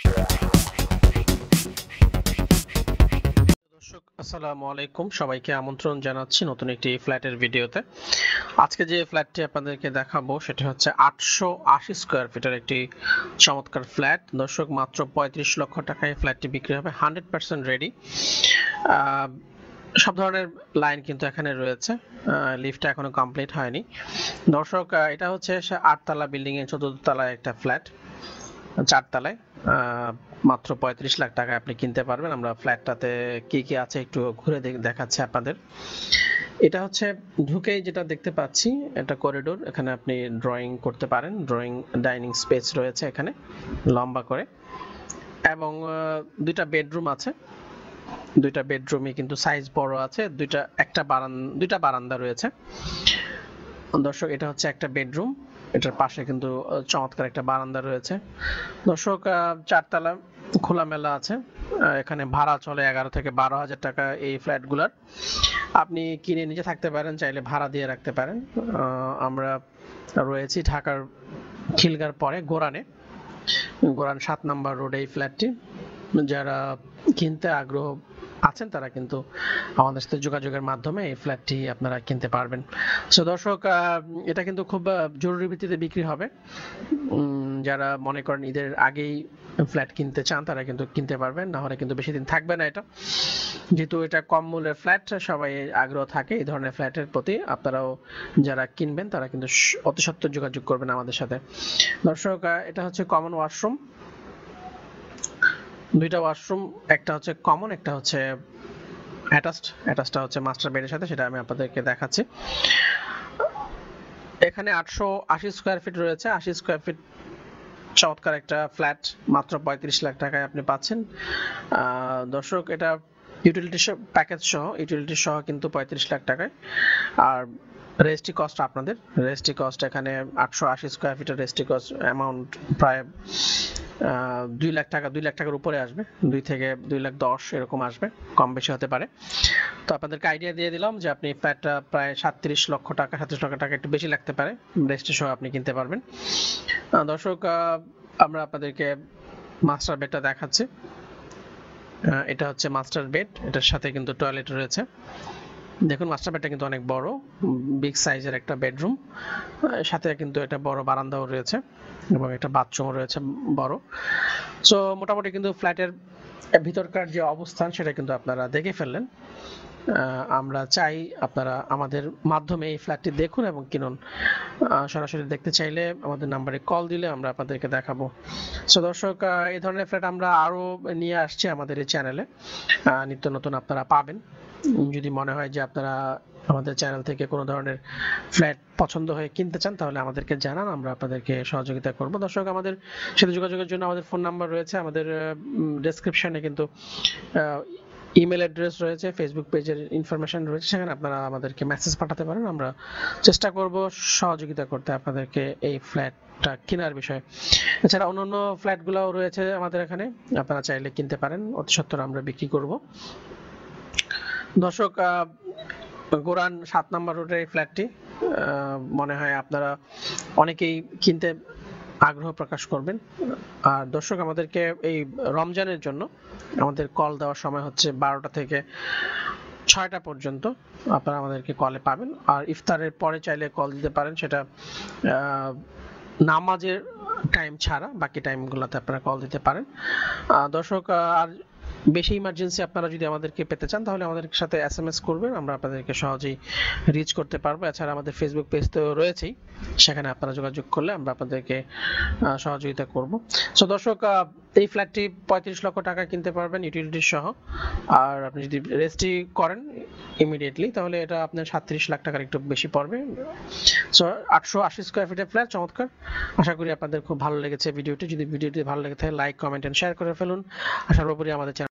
দর্শক আসসালামু আলাইকুম, সবাইকে আমন্ত্রণ জানাচ্ছি নতুন একটি ফ্ল্যাটের ভিডিওতে। আজকে যে ফ্ল্যাটটি আপনাদেরকে দেখাবো সেটা হচ্ছে 880 স্কয়ার ফিটের একটি চমৎকার ফ্ল্যাট। দর্শক, মাত্র 35 লক্ষ টাকায় ফ্ল্যাটটি বিক্রি হবে, 100% রেডি। সব ধরনের লাইন কিন্তু এখানে রয়েছে, লিফটটা এখনো কমপ্লিট হয়নি। দর্শক, এটা হচ্ছে 8তলা বিল্ডিং এর 14 তলায় একটা ফ্ল্যাট, 4 তলায়, মাত্র 35 লাখ টাকায় আপনি কিনতে পারবেন। আমরা ফ্ল্যাটটাতে কি কি আছে একটু ঘুরে দেখাচ্ছি আপনাদের। এটা হচ্ছে ঢুকেই যেটা দেখতে পাচ্ছি, এটা করিডোর। এখানে আপনি ড্রয়িং করতে পারেন, ড্রয়িং ডাইনিং স্পেস রয়েছে এখানে লম্বা করে, এবং দুইটা বেডরুম আছে। দুইটা বেডরুমই কিন্তু সাইজ বড় আছে, দুইটা বারান্দা রয়েছে। দর্শক, এটা হচ্ছে একটা বেডরুম, এটার পাশে কিন্তু চমৎকার একটা বারান্দা রয়েছে। দর্শক, 4 তলা খোলামেলা আছে। এখানে ভাড়া চলে 11 থেকে 12,000 টাকা এই ফ্ল্যাটগুলোর। আপনি কিনে নিজে থাকতে পারেন, চাইলে ভাড়া দিয়ে রাখতে পারেন। আমরা রয়েছি ঢাকার খিলগাঁর পরে গোরান 7 নম্বর রোডে এই ফ্ল্যাটটি। যারা কিনতে আগ্রহ আছেন তারা কিন্তু আমাদের সাথে যোগাযোগের মাধ্যমে এই ফ্ল্যাটটি আপনারা কিনতে পারবেন। সো দর্শক, এটা কিন্তু খুব জরুরি ভিত্তিতে বিক্রি হবে। যারা মনে করেন ঈদের আগেই ফ্ল্যাট কিনতে চান তারা কিন্তু কিনতে পারবেন, না হলে কিন্তু বেশি দিন থাকবে না এটা। যেহেতু এটা কম মূল্যের ফ্ল্যাট, সবাই আগ্রহ থাকে এই ধরনের ফ্ল্যাটের প্রতি। আপনারাও যারা কিনবেন তারা কিন্তু অতি সত্বর যোগাযোগ করবেন আমাদের সাথে। দর্শক, এটা হচ্ছে কমন ওয়াশরুম, দুইটা ওয়াশরুম, একটা হচ্ছে কমন, একটা হচ্ছে অ্যাটাচটা হচ্ছে মাস্টার বেডের সাথে, সেটা আমি আপনাদেরকে দেখাচ্ছি। এখানে 880 স্কয়ার ফিট রয়েছে। 80 স্কয়ার ফিট চমৎকার একটা ফ্ল্যাট মাত্র 35 লাখ টাকায় আপনি পাচ্ছেন। দর্শক, এটা ইউটিলিটি প্যাকেজ সহ, ইউটিলিটি সহ কিন্তু 35 লাখ টাকায়। আর রেজিস্ট্রি কস্ট আপনাদের, রেজিস্ট্রি কস্ট এখানে 880 স্কয়ার ফিটের রেজিস্ট্রি কস্ট অ্যামাউন্ট প্রায় 2 লাখ টাকার উপরে আসবে, 2 থেকে 2,10,000 এরকম আসবে, কম বেশি হতে পারে। তো আপনাদেরকে আইডিয়া দিয়ে দিলাম যে আপনি ফ্ল্যাটটা প্রায় 37 লক্ষ টাকা একটু বেশি লাগতে পারে, রেজিস্ট্রি সহ আপনি কিনতে পারবেন। দর্শক, আমরা আপনাদেরকে মাস্টার বেডটা দেখাচ্ছি। এটা হচ্ছে মাস্টার বেড, এটার সাথে কিন্তু টয়লেট রয়েছে। দেখুন, মাস্টার বেডটা কিন্তু অনেক বড়, বিগ সাইজের একটা বেডরুম, সাথে কিন্তু একটা বড় বারান্দাও রয়েছে এবং একটা বাথরুমও রয়েছে বড়। সো মোটামুটি কিন্তু ফ্ল্যাটের ভিতরকার যে অবস্থান সেটা কিন্তু আপনারা দেখে ফেললেন। আমরা চাই আপনারা আমাদের মাধ্যমে এই ফ্ল্যাটটি দেখুন এবং কিনুন। সরাসরি দেখতে চাইলে আমাদের নাম্বারে কল দিলে আমরা আপনাদেরকে দেখাবো। সো দর্শক, এই ধরনের ফ্ল্যাট আমরা আরো নিয়ে আসছি আমাদের এই চ্যানেলে, নিত্য নতুন আপনারা পাবেন। যদি মনে হয় যে আপনারা আমাদের চ্যানেল থেকে কোনো ধরনের ফ্ল্যাট পছন্দ হয়ে কিনতে চান তাহলে আমাদেরকে জানান, আমরা আপনাদেরকে সহযোগিতা করব। দর্শক, আমাদের সাথে যোগাযোগের জন্য আমাদের ফোন নাম্বার রয়েছে, আমাদের ডেসক্রিপশনে কিন্তু ইমেল অ্যাড্রেস রয়েছে, ফেসবুক পেজের ইনফরমেশন রয়েছে, সেখানে আপনারা আমাদেরকে মেসেজ পাঠাতে পারেন। আমরা চেষ্টা করব সহযোগিতা করতে আপনাদেরকে এই ফ্ল্যাটটা কেনার বিষয়ে। এছাড়া অন্যান্য ফ্ল্যাটগুলোও রয়েছে আমাদের এখানে, আপনারা চাইলে কিনতে পারেন, অতি সত্বর আমরা বিক্রি করব। দর্শক, গোরান 7 নম্বর রোডের এই ফ্ল্যাটটি মনে হয় আপনারা অনেকেই কিনতে আগ্রহ প্রকাশ করবেন। আর দর্শক, আমাদেরকে এই রমজানের জন্য আমাদের কল দেওয়ার সময় হচ্ছে 12টা থেকে 6টা পর্যন্ত আপনারা আমাদেরকে কলে পাবেন। আর ইফতারের পরে চাইলে কল দিতে পারেন, সেটা নামাজের টাইম ছাড়া বাকি টাইমগুলোতে আপনারা কল দিতে পারেন। দর্শক, আর বেশি ইমার্জেন্সি আপনারা যদি আমাদেরকে পেতে চান তাহলে আমাদের সাথে SMS করবেন, আমরা আপনাদেরকে সহজেই রিচ করতে পারবো। এছাড়া আমাদের ফেসবুক পেজ তো রয়েছেই, সেখানে আপনারা যোগাযোগ করলে আমরা আপনাদেরকে সহযোগিতা করব। সো দর্শক, এই ফ্ল্যাটটি 35 লক্ষ টাকা কিনতে পারবেন ইউটিলিটি সহ। আর আপনি যদি রেজিস্ট্রি করেন ইমিডিয়েটলি তাহলে এটা আপনার 37 লাখ টাকার একটু বেশি পড়বে। সো 880 স্কয়ার ফিটের ফ্ল্যাট, চমৎকার। আশা করি আপনাদের খুব ভালো লেগেছে ভিডিওটি। যদি ভিডিওটি ভালো লেগে থাকে লাইক, কমেন্ট এন্ড শেয়ার করে ফেলুন। আর সর্বোপরি আমাদের